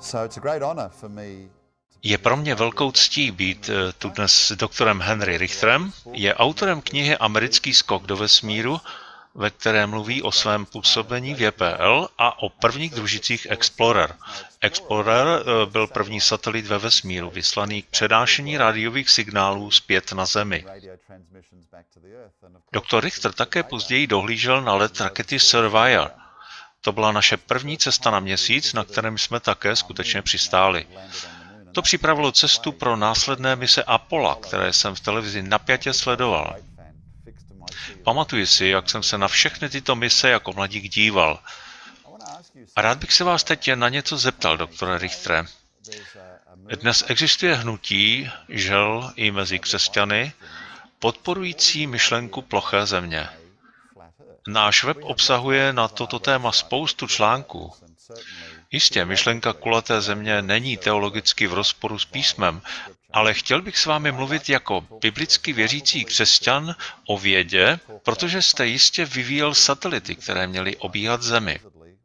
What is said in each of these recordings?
Je pro mě velkou ctí být tu dnes s doktorem Henry Richterem. Je autorem knihy Americký skok do vesmíru, ve které mluví o svém působení v JPL a o prvních družicích Explorer. Explorer byl první satelit ve vesmíru, vyslaný k přenášení rádiových signálů zpět na Zemi. Doktor Richter také později dohlížel na let rakety Surveyor. To byla naše první cesta na Měsíc, na kterém jsme také skutečně přistáli. To připravilo cestu pro následné mise Apollo, které jsem v televizi napjatě sledoval. Pamatuji si, jak jsem se na všechny tyto mise jako mladík díval. A rád bych se vás teď na něco zeptal, doktore Richtere. Dnes existuje hnutí, žel i mezi křesťany, podporující myšlenku ploché země. Náš web obsahuje na toto téma spoustu článků. Jistě, myšlenka kulaté země není teologicky v rozporu s písmem, ale chtěl bych s vámi mluvit jako biblicky věřící křesťan o vědě, protože jste jistě vyvíjel satelity, které měly obíhat Zemi.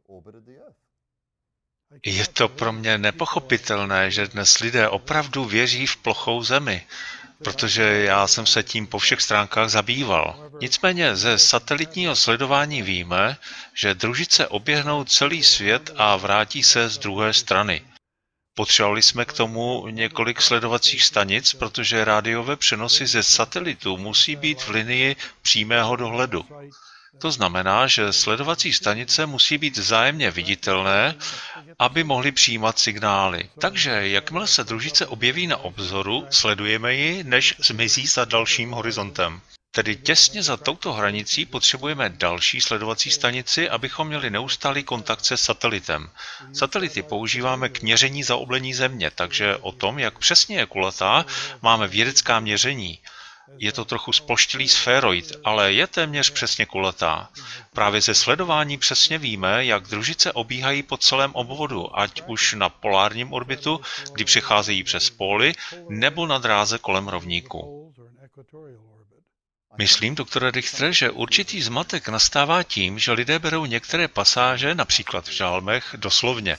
Je to pro mě nepochopitelné, že dnes lidé opravdu věří v plochou Zemi, protože já jsem se tím po všech stránkách zabýval. Nicméně ze satelitního sledování víme, že družice oběhnou celý svět a vrátí se z druhé strany. Potřebovali jsme k tomu několik sledovacích stanic, protože rádiové přenosy ze satelitu musí být v linii přímého dohledu. To znamená, že sledovací stanice musí být vzájemně viditelné, aby mohly přijímat signály. Takže jakmile se družice objeví na obzoru, sledujeme ji, než zmizí za dalším horizontem. Tedy těsně za touto hranicí potřebujeme další sledovací stanici, abychom měli neustálý kontakt se satelitem. Satelity používáme k měření zaoblení Země, takže o tom, jak přesně je kulatá, máme vědecká měření. Je to trochu sploštilý sféroid, ale je téměř přesně kulatá. Právě ze sledování přesně víme, jak družice obíhají po celém obvodu, ať už na polárním orbitu, kdy přecházejí přes póly, nebo na dráze kolem rovníku. Myslím, doktore Richtere, že určitý zmatek nastává tím, že lidé berou některé pasáže, například v žálmech, doslovně.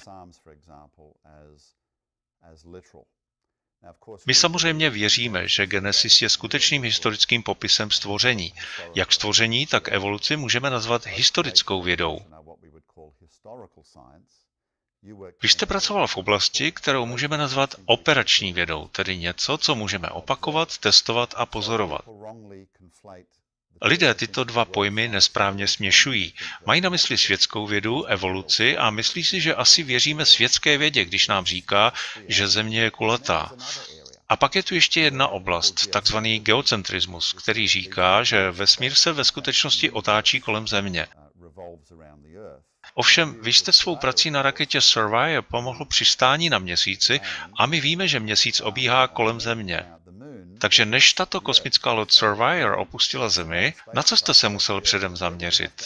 My samozřejmě věříme, že Genesis je skutečným historickým popisem stvoření. Jak stvoření, tak evoluci můžeme nazvat historickou vědou. Vy jste pracoval v oblasti, kterou můžeme nazvat operační vědou, tedy něco, co můžeme opakovat, testovat a pozorovat. Lidé tyto dva pojmy nesprávně směšují. Mají na mysli světskou vědu, evoluci a myslí si, že asi věříme světské vědě, když nám říká, že Země je kulatá. A pak je tu ještě jedna oblast, takzvaný geocentrismus, který říká, že vesmír se ve skutečnosti otáčí kolem Země. Ovšem, vy jste svou prací na raketě Surveyor pomohl přistání na Měsíci a my víme, že Měsíc obíhá kolem Země. Takže než tato kosmická loď Surveyor opustila Zemi, na co jste se musel předem zaměřit?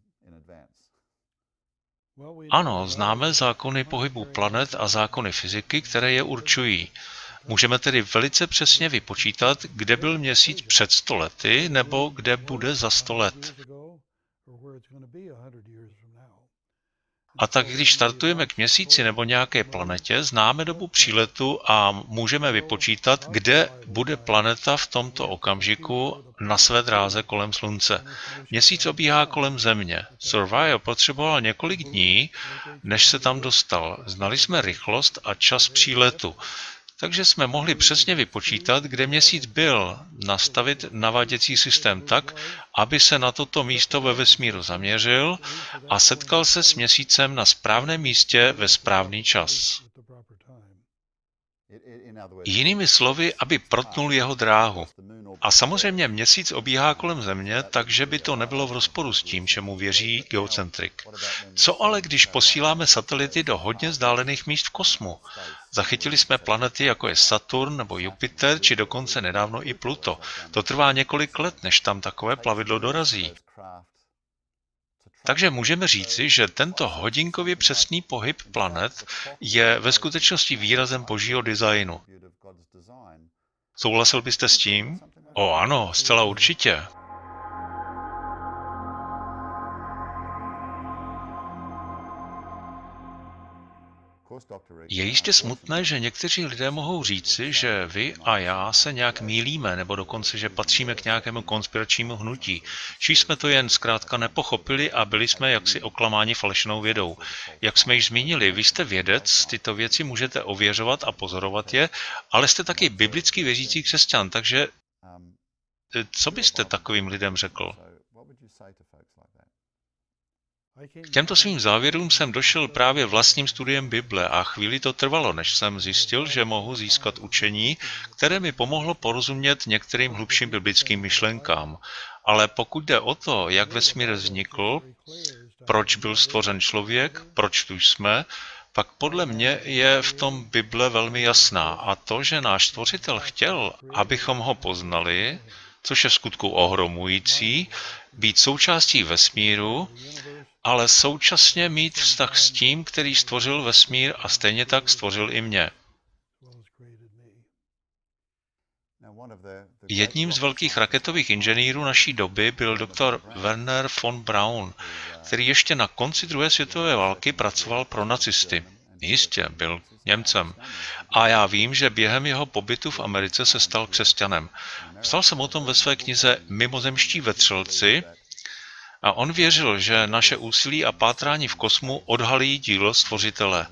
Ano, známe zákony pohybu planet a zákony fyziky, které je určují. Můžeme tedy velice přesně vypočítat, kde byl Měsíc před 100 lety nebo kde bude za 100 let. A tak když startujeme k Měsíci nebo nějaké planetě, známe dobu příletu a můžeme vypočítat, kde bude planeta v tomto okamžiku na své dráze kolem Slunce. Měsíc obíhá kolem Země. Surveyor potřeboval několik dní, než se tam dostal. Znali jsme rychlost a čas příletu. Takže jsme mohli přesně vypočítat, kde Měsíc byl, nastavit naváděcí systém tak, aby se na toto místo ve vesmíru zaměřil a setkal se s Měsícem na správném místě ve správný čas. Jinými slovy, aby protnul jeho dráhu. A samozřejmě Měsíc obíhá kolem Země, takže by to nebylo v rozporu s tím, čemu věří geocentrik. Co ale, když posíláme satelity do hodně vzdálených míst v kosmu? Zachytili jsme planety, jako je Saturn nebo Jupiter, či dokonce nedávno i Pluto. To trvá několik let, než tam takové plavidlo dorazí. Takže můžeme říci, že tento hodinkově přesný pohyb planet je ve skutečnosti výrazem božího designu. Souhlasil byste s tím? O ano, zcela určitě. Je jistě smutné, že někteří lidé mohou říci, že vy a já se nějak mýlíme, nebo dokonce, že patříme k nějakému konspiračnímu hnutí. Či jsme to jen zkrátka nepochopili a byli jsme jaksi oklamáni falešnou vědou. Jak jsme již zmínili, vy jste vědec, tyto věci můžete ověřovat a pozorovat je, ale jste taky biblický věřící křesťan, takže co byste takovým lidem řekl? K těmto svým závěrům jsem došel právě vlastním studiem Bible a chvíli to trvalo, než jsem zjistil, že mohu získat učení, které mi pomohlo porozumět některým hlubším biblickým myšlenkám. Ale pokud jde o to, jak vesmír vznikl, proč byl stvořen člověk, proč tu jsme, pak podle mě je v tom Bible velmi jasná. A to, že náš stvořitel chtěl, abychom ho poznali, což je v skutku ohromující, být součástí vesmíru, ale současně mít vztah s tím, který stvořil vesmír a stejně tak stvořil i mě. Jedním z velkých raketových inženýrů naší doby byl doktor Wernher von Braun, který ještě na konci druhé světové války pracoval pro nacisty. Jistě, byl Němcem. A já vím, že během jeho pobytu v Americe se stal křesťanem. Psal jsem o tom ve své knize Mimozemští vetřelci, a on věřil, že naše úsilí a pátrání v kosmu odhalí dílo Stvořitele.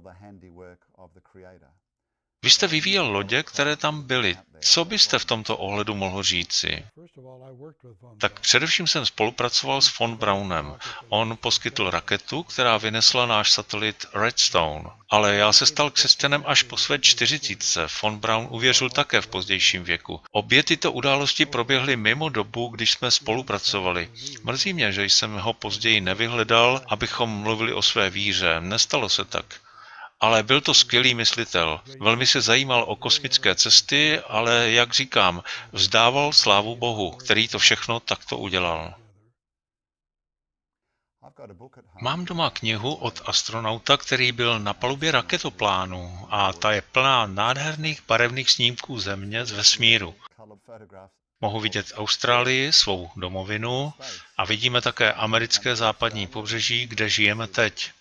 Vy jste vyvíjel lodě, které tam byly. Co byste v tomto ohledu mohl říci? Tak především jsem spolupracoval s von Braunem. On poskytl raketu, která vynesla náš satelit Redstone. Ale já se stal křesťanem až po své 40. Von Braun uvěřil také v pozdějším věku. Obě tyto události proběhly mimo dobu, když jsme spolupracovali. Mrzí mě, že jsem ho později nevyhledal, abychom mluvili o své víře. Nestalo se tak. Ale byl to skvělý myslitel. Velmi se zajímal o kosmické cesty, ale, jak říkám, vzdával slávu Bohu, který to všechno takto udělal. Mám doma knihu od astronauta, který byl na palubě raketoplánu a ta je plná nádherných barevných snímků Země z vesmíru. Mohu vidět Austrálii, svou domovinu, a vidíme také americké západní pobřeží, kde žijeme teď.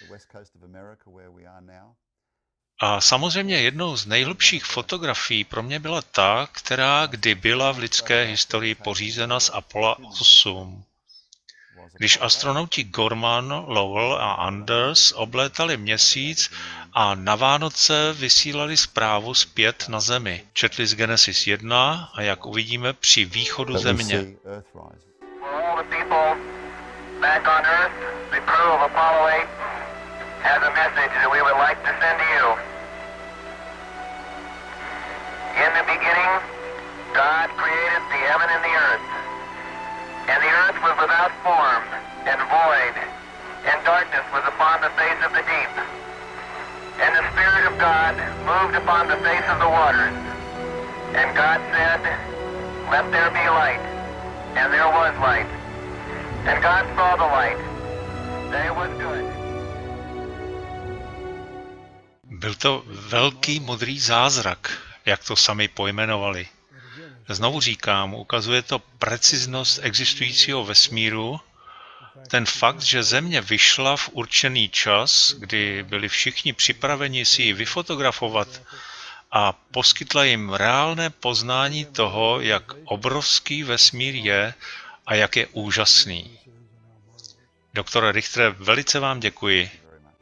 A samozřejmě jednou z nejhlubších fotografií pro mě byla ta, která kdy byla v lidské historii pořízena z Apollo 8. Když astronauti Gorman, Lowell a Anders oblétali Měsíc a na Vánoce vysílali zprávu zpět na Zemi. Četli z Genesis 1 a jak uvidíme při východu Země. Has a message that we would like to send to you. In the beginning, God created the heaven and the earth. And the earth was without form and void, and darkness was upon the face of the deep. And the Spirit of God moved upon the face of the waters. And God said, "Let there be light." And there was light. And God saw the light, that it was good. Byl to velký modrý zázrak, jak to sami pojmenovali. Znovu říkám, ukazuje to preciznost existujícího vesmíru, ten fakt, že Země vyšla v určený čas, kdy byli všichni připraveni si ji vyfotografovat a poskytla jim reálné poznání toho, jak obrovský vesmír je a jak je úžasný. Doktore Richtere, velice vám děkuji.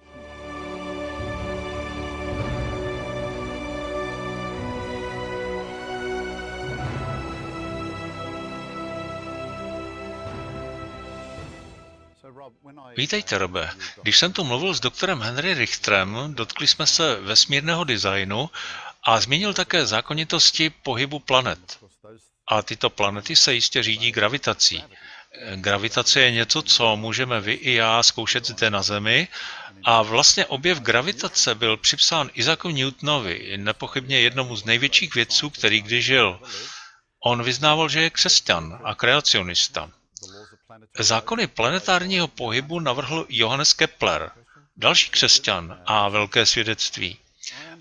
Vítejte, Robe. Když jsem tu mluvil s doktorem Henry Richterem, dotkli jsme se vesmírného designu a zmínil také zákonitosti pohybu planet. A tyto planety se jistě řídí gravitací. Gravitace je něco, co můžeme vy i já zkoušet zde na Zemi, a vlastně objev gravitace byl připsán Isaacu Newtonovi, nepochybně jednomu z největších vědců, který kdy žil. On vyznával, že je křesťan a kreacionista. Zákony planetárního pohybu navrhl Johannes Kepler, další křesťan a velké svědectví.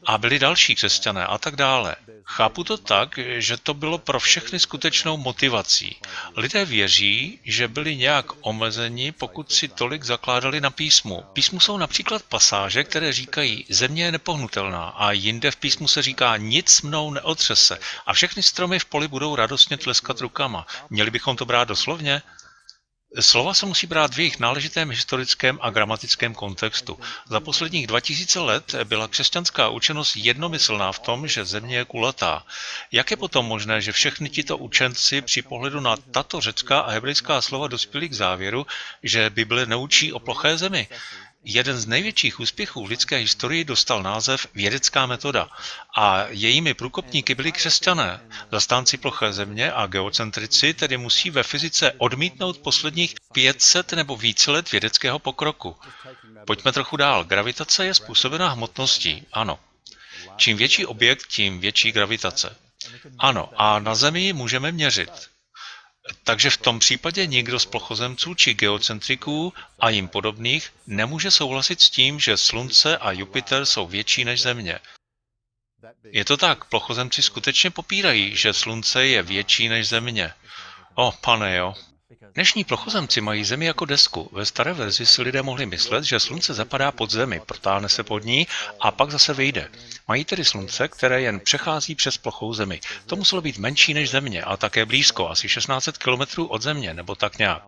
A byli další křesťané a tak dále. Chápu to tak, že to bylo pro všechny skutečnou motivací. Lidé věří, že byli nějak omezeni, pokud si tolik zakládali na písmu. V písmu jsou například pasáže, které říkají, země je nepohnutelná, a jinde v písmu se říká, nic mnou neotřese a všechny stromy v poli budou radostně tleskat rukama. Měli bychom to brát doslovně? Slova se musí brát v jejich náležitém historickém a gramatickém kontextu. Za posledních 2000 let byla křesťanská učenost jednomyslná v tom, že země je kulatá. Jak je potom možné, že všechny tito učenci při pohledu na tato řecká a hebrejská slova dospěli k závěru, že Bible neučí o ploché zemi? Jeden z největších úspěchů v lidské historii dostal název vědecká metoda a jejími průkopníky byli křesťané. Zastánci ploché země a geocentrici tedy musí ve fyzice odmítnout posledních 500 nebo více let vědeckého pokroku. Pojďme trochu dál. Gravitace je způsobena hmotností. Ano. Čím větší objekt, tím větší gravitace. Ano, a na Zemi ji můžeme měřit. Takže v tom případě nikdo z plochozemců či geocentriků a jim podobných nemůže souhlasit s tím, že Slunce a Jupiter jsou větší než Země. Je to tak, plochozemci skutečně popírají, že Slunce je větší než Země. Pane jo. Dnešní plochozemci mají Zemi jako desku. Ve staré verzi si lidé mohli myslet, že Slunce zapadá pod Zemi, protáhne se pod ní a pak zase vyjde. Mají tedy Slunce, které jen přechází přes plochou Zemi. To muselo být menší než Země a také blízko, asi 1600 kilometrů od Země, nebo tak nějak.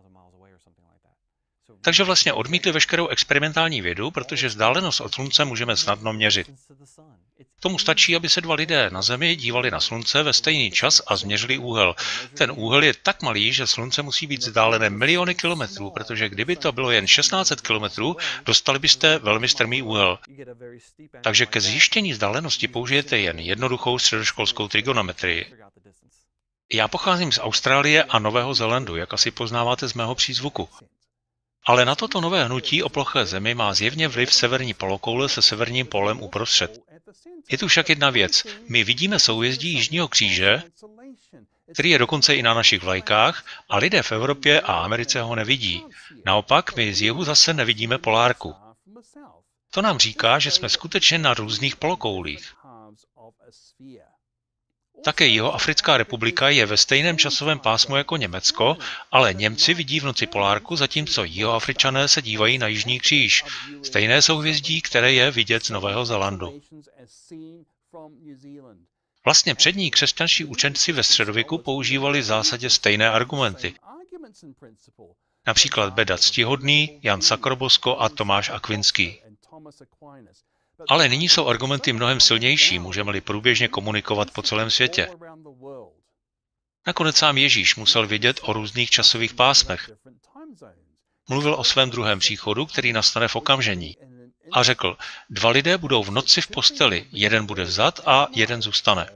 Takže vlastně odmítli veškerou experimentální vědu, protože vzdálenost od Slunce můžeme snadno měřit. K tomu stačí, aby se dva lidé na Zemi dívali na Slunce ve stejný čas a změřili úhel. Ten úhel je tak malý, že Slunce musí být vzdálené miliony kilometrů, protože kdyby to bylo jen 1600 kilometrů, dostali byste velmi strmý úhel. Takže ke zjištění vzdálenosti použijete jen jednoduchou středoškolskou trigonometrii. Já pocházím z Austrálie a Nového Zélandu, jak asi poznáváte z mého přízvuku. Ale na toto nové hnutí o ploché Zemi má zjevně vliv severní polokoule se severním pólem uprostřed. Je tu však jedna věc. My vidíme souhvězdí Jižního kříže, který je dokonce i na našich vlajkách, a lidé v Evropě a Americe ho nevidí. Naopak, my z jihu zase nevidíme polárku. To nám říká, že jsme skutečně na různých polokoulích. Také Jihoafrická republika je ve stejném časovém pásmu jako Německo, ale Němci vidí v noci polárku, zatímco Jihoafričané se dívají na Jižní kříž. Stejné souhvězdí, které je vidět z Nového Zélandu. Vlastně přední křesťanští učenci ve středověku používali v zásadě stejné argumenty. Například Beda Ctihodný, Jan Sakrobosko a Tomáš Akvinský. Ale nyní jsou argumenty mnohem silnější, můžeme-li průběžně komunikovat po celém světě. Nakonec sám Ježíš musel vědět o různých časových pásmech. Mluvil o svém druhém příchodu, který nastane v okamžení. A řekl, 2 lidé budou v noci v posteli, jeden bude vzat a jeden zůstane.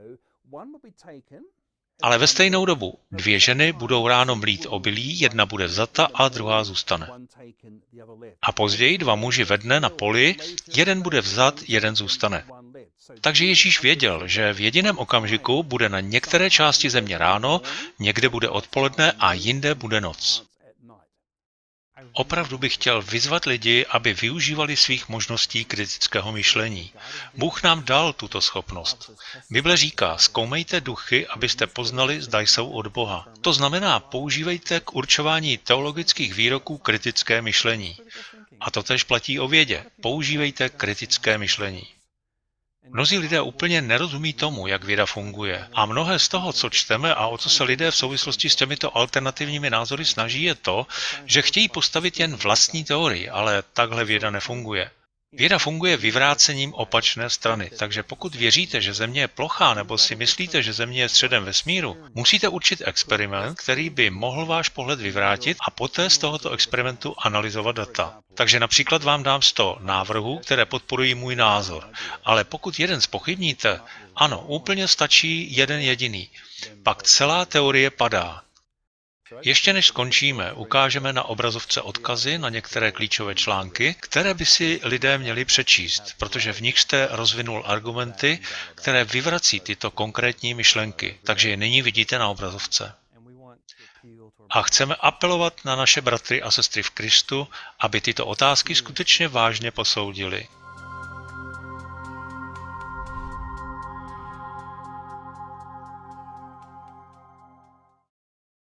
Ale ve stejnou dobu 2 ženy budou ráno mlít obilí, jedna bude vzata a druhá zůstane. A později 2 muži ve dne na poli, jeden bude vzat, jeden zůstane. Takže Ježíš věděl, že v jediném okamžiku bude na některé části země ráno, někde bude odpoledne a jinde bude noc. Opravdu bych chtěl vyzvat lidi, aby využívali svých možností kritického myšlení. Bůh nám dal tuto schopnost. Bible říká, zkoumejte duchy, abyste poznali, zda jsou od Boha. To znamená, používejte k určování teologických výroků kritické myšlení. A to též platí o vědě. Používejte kritické myšlení. Mnozí lidé úplně nerozumí tomu, jak věda funguje. A mnohé z toho, co čteme a o co se lidé v souvislosti s těmito alternativními názory snaží, je to, že chtějí postavit jen vlastní teorii, ale takhle věda nefunguje. Věda funguje vyvrácením opačné strany, takže pokud věříte, že Země je plochá nebo si myslíte, že Země je středem vesmíru, musíte určit experiment, který by mohl váš pohled vyvrátit a poté z tohoto experimentu analyzovat data. Takže například vám dám 100 návrhů, které podporují můj názor, ale pokud jeden zpochybníte, ano, úplně stačí jeden jediný, pak celá teorie padá. Ještě než skončíme, ukážeme na obrazovce odkazy na některé klíčové články, které by si lidé měli přečíst, protože v nich jste rozvinul argumenty, které vyvrací tyto konkrétní myšlenky, takže je nyní vidíte na obrazovce. A chceme apelovat na naše bratry a sestry v Kristu, aby tyto otázky skutečně vážně posoudili.